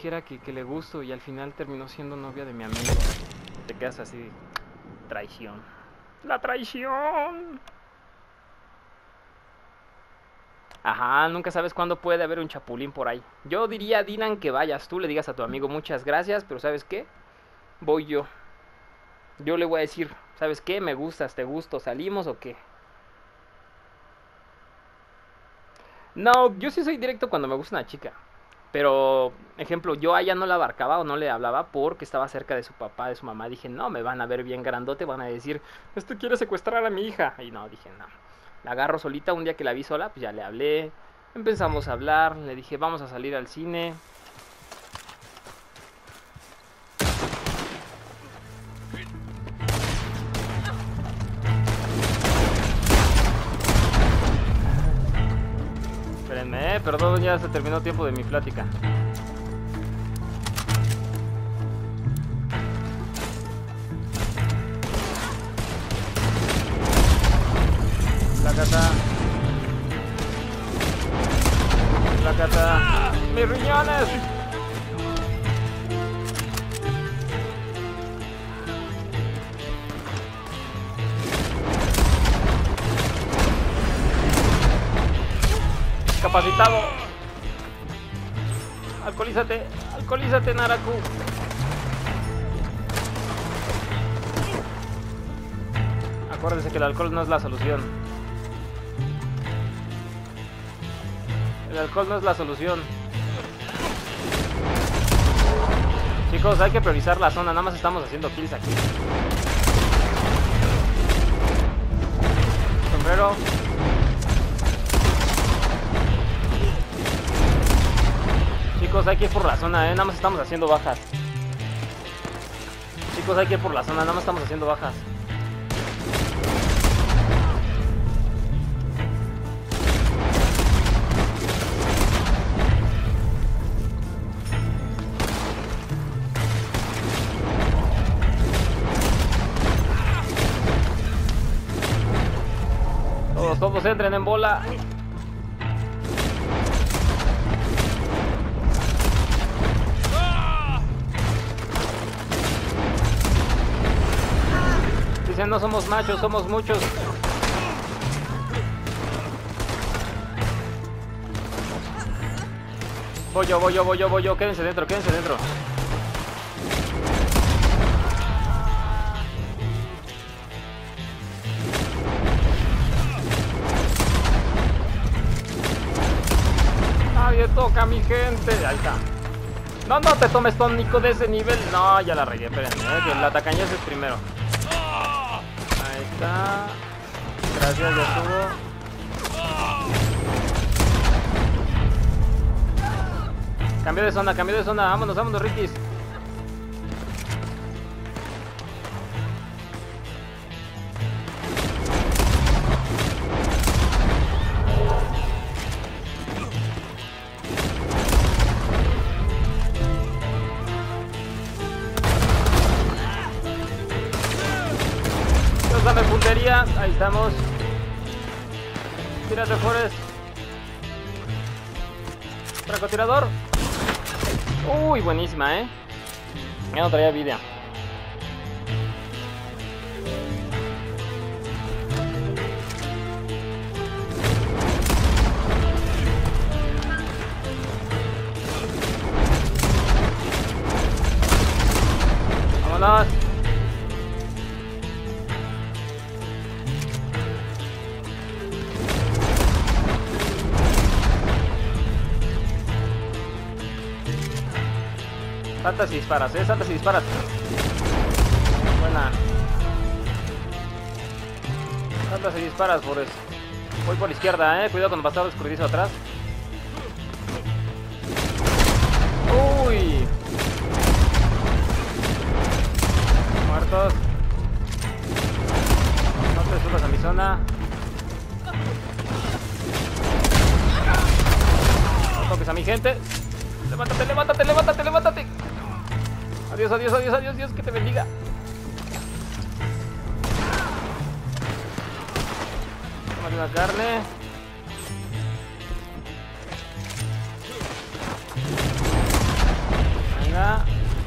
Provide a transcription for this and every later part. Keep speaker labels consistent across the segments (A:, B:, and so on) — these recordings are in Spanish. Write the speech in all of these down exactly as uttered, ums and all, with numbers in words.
A: dijera que, que le gusto y al final terminó siendo novia de mi amigo. Te quedas así, traición. ¡La traición! Ajá, nunca sabes cuándo puede haber un chapulín por ahí. Yo diría, Dylan, que vayas tú, le digas a tu amigo muchas gracias, pero ¿sabes qué? Voy yo. Yo le voy a decir, ¿sabes qué? Me gustas, te gusto, ¿salimos o qué? No, yo sí soy directo cuando me gusta una chica. Pero, ejemplo, yo a ella no la abarcaba o no le hablaba porque estaba cerca de su papá, de su mamá. Dije, no, me van a ver bien grandote, van a decir, este quiere secuestrar a mi hija. Y no, dije, no. La agarro solita, un día que la vi sola, pues ya le hablé. Empezamos a hablar, le dije, vamos a salir al cine. Espérenme, eh, perdón, ya se terminó el tiempo de mi plática. Placata. Placata. ¡Mis riñones! Capacitado. Alcoholízate, alcoholízate, Naraku. Acuérdese que el alcohol no es la solución. El alcohol no es la solución. Chicos, hay que priorizar la zona. Nada más estamos haciendo kills aquí. Sombrero. Chicos, hay que ir por la zona, eh. Nada más estamos haciendo bajas. Chicos, hay que ir por la zona. Nada más estamos haciendo bajas. Todos, todos entren en bola. Dicen, no somos machos, somos muchos. Voy yo, voy yo, voy yo, voy yo. Quédense dentro, quédense dentro. Nadie toca a mi gente. Ahí está. No, no te tomes tónico de ese nivel. No, ya la regué, espérenme, eh, que la tacañez es primero. Ahí está. Gracias, ya estuvo. Cambio de zona, cambio de zona. Vámonos, vámonos, Rikis. Dios, dame puntería. Ahí estamos. Tírate, Forest. Francotirador. Uy, buenísima, eh. Ya no traía vida. Vámonos. Saltas y disparas, eh, saltas y disparas. Buena. Saltas y disparas, por eso. Voy por izquierda, eh. Cuidado con el bastardo escurridizo atrás. Uy. Muertos. No te subas a mi zona. No toques a mi gente. Levántate, levántate, levántate, levántate. Adiós, adiós, adiós, adiós, Dios que te bendiga. Tómate una carne. Venga.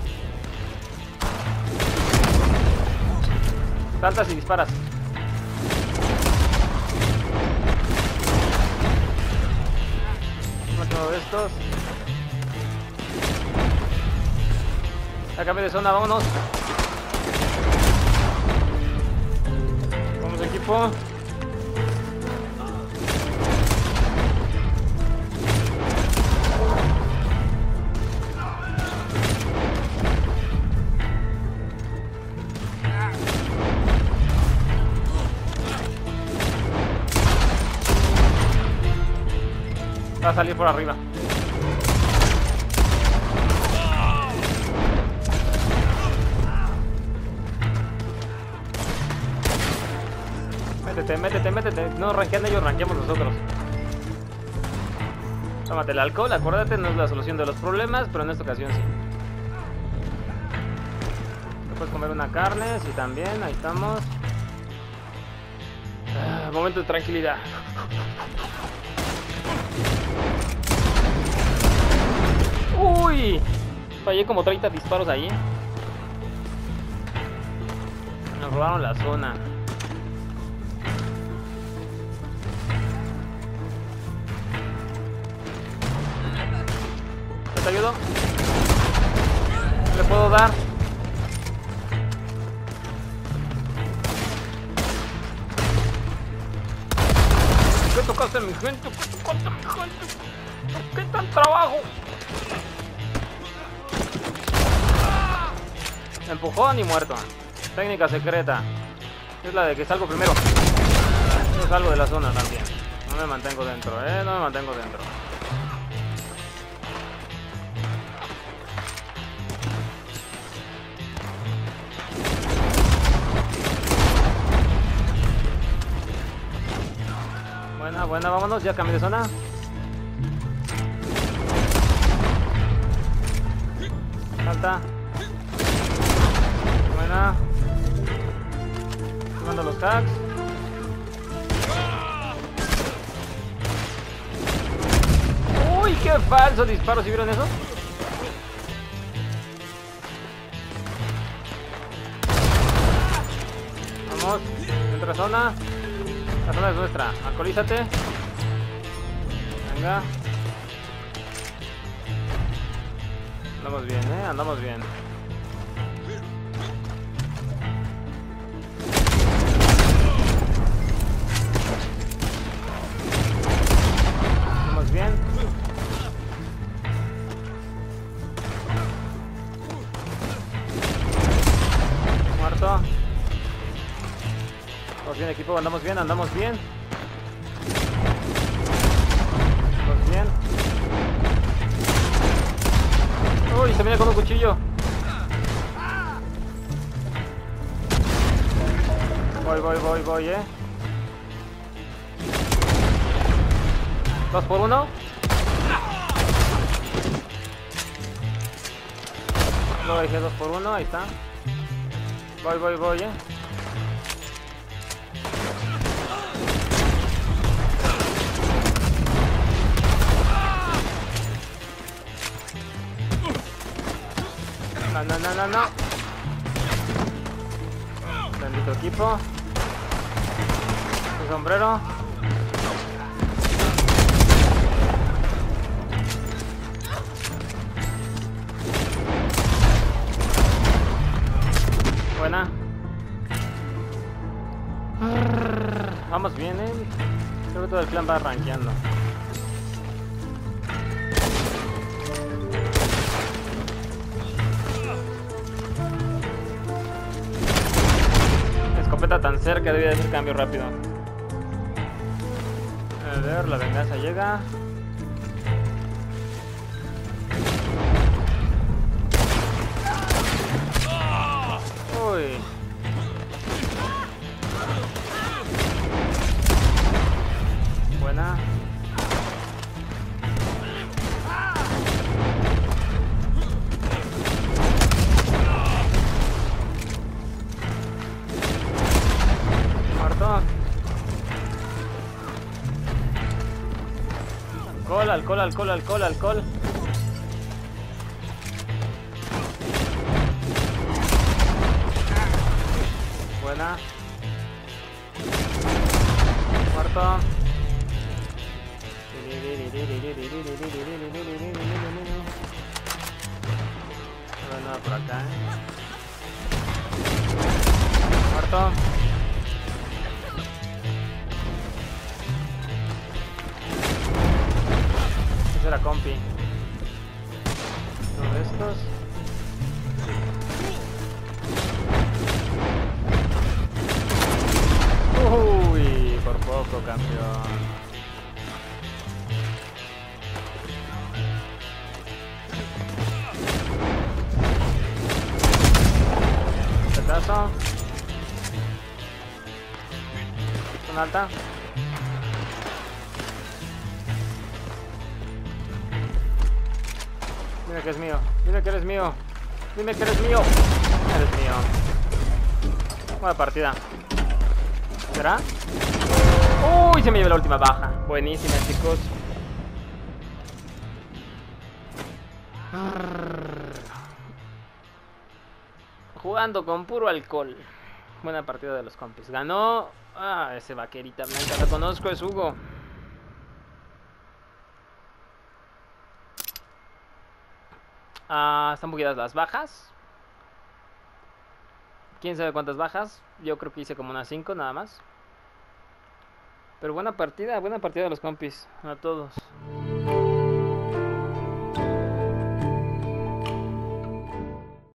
A: Saltas y disparas. Uno de estos. Ya cambié de zona, vámonos. Vamos equipo. Va a salir por arriba. Métete, métete, métete. No ranquean ellos, ranqueamos nosotros. Tómate el alcohol, acuérdate, no es la solución de los problemas, pero en esta ocasión sí. Te puedes comer una carne, sí también, ahí estamos. Ah, momento de tranquilidad. Uy, fallé como treinta disparos ahí. Nos robaron la zona. ¿Te ayudo? ¿Le puedo dar? ¿Qué tocaste a mi gente? ¿Qué tocaste a mi gente? ¿Por qué tan trabajo? Empujón y muerto. Técnica secreta. Es la de que salgo primero. Yo salgo de la zona también. No me mantengo dentro, eh. No me mantengo dentro. Buena, buena, vámonos. Ya cambié de zona. Salta. Buena. Tomando los hacks. Uy, qué falso disparo. ¿Sí vieron eso? Vamos. Entra zona. La zona es nuestra. Alcoholízate. Venga. Andamos bien, eh. Andamos bien. Andamos bien. Muerto. Andamos bien, equipo. Andamos bien, andamos bien. Andamos bien. Uy, se viene con un cuchillo. Voy, voy, voy, voy, eh. Dos por uno. Lo dejé dos por uno, ahí está. Voy, voy, voy, eh. No, no, no, no, no. Bendito equipo. Su sombrero. Buena. Vamos bien, eh. Creo que todo el clan va rankeando. Escopeta tan cerca, debía hacer cambio rápido. A ver, la venganza llega. Uy. Buena. Muerto. Alcohol, alcohol, alcohol, alcohol, alcohol. Muerto. No hay nada por acá, ¿eh? Muerto. Ese era compi. Uno de estos. Uy, por poco, campeón. Pedazo. Con alta. Dime que es mío. Dime que eres mío. Dime que eres mío. Eres mío. Buena partida. ¿Será? Uy, se me lleva la última baja. Buenísima, chicos. Jugando con puro alcohol. Buena partida de los compis. Ganó. Ah, ese vaquerita blanca. Lo conozco, es Hugo. Ah, están bugueadas las bajas. Quién sabe cuántas bajas. Yo creo que hice como unas cinco nada más. Pero buena partida, buena partida de los compis. A todos.